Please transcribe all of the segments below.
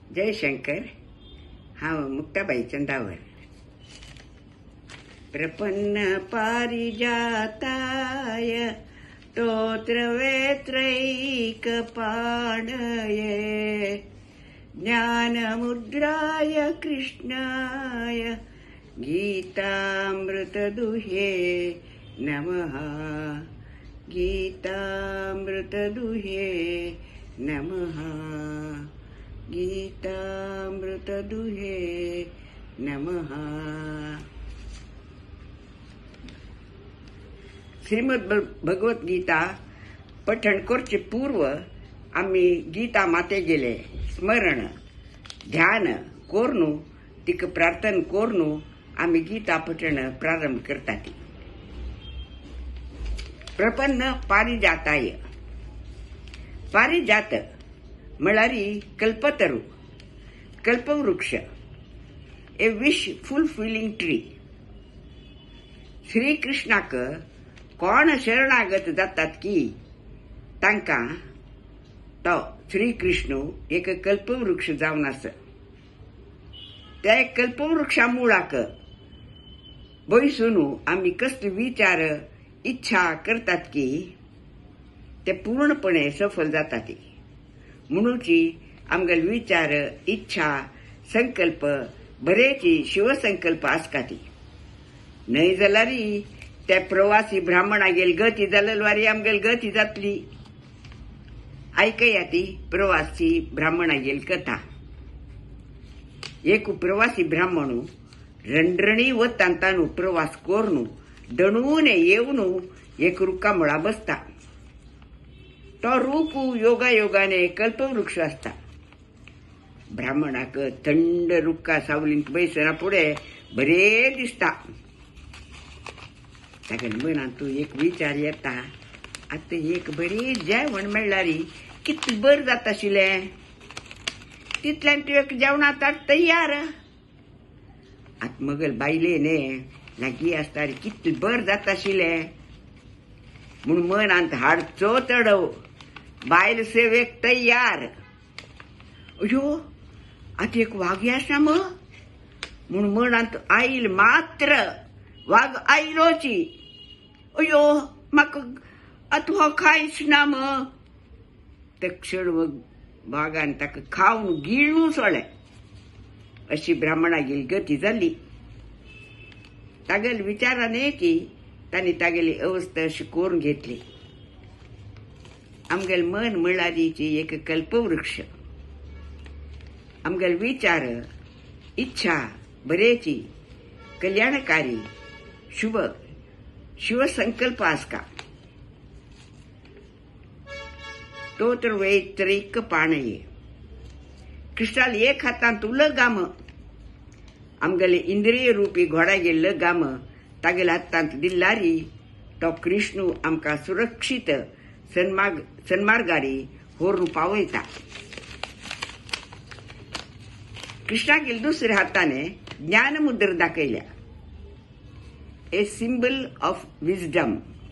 जयशंकर हा मुक्ताबाई चंदावर। प्रपन्न पारिजाताय स्तोत्रवेत्रैकपाणये ज्ञानमुद्राय कृष्णाय गीतामृतदुहे नमः। गीतामृतदुहे नमः। गीतामृतदुहे नमः। श्रीमद भगवत गीता पठण करचे पूर्व आम्ही गीता माते गेले स्मरण ध्यान कोरनू तिक प्रार्थना कोरनू आम्ही गीता पठण प्रारंभ करतात। प्रपन्न पारिजाताय पारिजात मळारी कल्पतरू कल्पवृक्ष ए विश फुलफिलिंग ट्री। श्रीकृष्णाक कोण शरणागत जातात की तांका तो श्रीकृष्ण एक कल्पवृक्ष जावन आस। त्या कल्पवृक्षा मुळाक बैसून आम्ही कसले विचार इच्छा करतात की ते पूर्णपणे सफल जातात। म्हणूची आमगल विचार इच्छा संकल्प बरेची शिवसंकल्प आसकाती। नाही जाल्यारी त्या प्रवासी ब्राह्मणागेल गती जालवारी आमगेल गती जातली। ऐकया ती प्रवासी ब्राह्मणागेल कथा। एक प्रवासी ब्राह्मणू रणरणी व तांतानू प्रवास कोरनू दणून येऊन एक रुक्का मुळा बसता। तो रूप योगायोगाने कल्पवृक्ष असता। ब्राह्मणाक थंड रुक्का सावलींत बैसना पुढे बरे दिसता। ताका मनांतू एक विचार येता आता एक बरे जेवण मेळ्ळारी कितले बर जाता आशिल्ले। तितल्यान तू एक जेवणा ताट तयार। आत मगल बायलेने लागी आसतारी कितले बर जाता आशिल्ले म्हूण मनांत हाडचो चढव बायल सेवेक तयार। अयो आता एक वागी आसा म्हूण मनांत आईल मात्र वाघ आयलोची। अयो म्हाका आतां हो खायच ना ते क्षण वागान ताका खावन गिळून सोडले। अशी ब्राह्मणागेली गती जाली। तागेल विचाराने की तांणी तागेली अवस्था अशी करून घेतली। आमगेल मन म्हळारीची एक कल्पवृक्ष आमगेल विचार इच्छा बरेची कल्याणकारी शुभ शिवसंकल्प आसका। स्तोत्र वैतरिक पाणये कृष्णाल एक हातांत उल गाम आमगेले इंद्रिय रूपी घोडा गेल्लो गाम तागेल्या हातांत दिल्लारी तो कृष्ण आमकां सुरक्षीत सन्मार्गारी व्हरून पावयता। कृष्णागेल दुसऱ्या हाताने ज्ञानमुद्र दाखयल्या ए सिंबल ऑफ विजडम।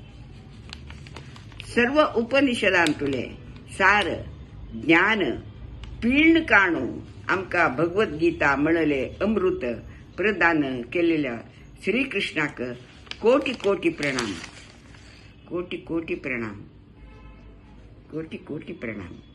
सर्व उपनिषदांतले सार ज्ञान पीण काणू आमका भगवत गीता म्हणले अमृत प्रदान केलेल्या श्रीकृष्णाक कोटी कोटी प्रणाम। कोटी कोटी प्रणाम। कोटी कोटी प्रणाम।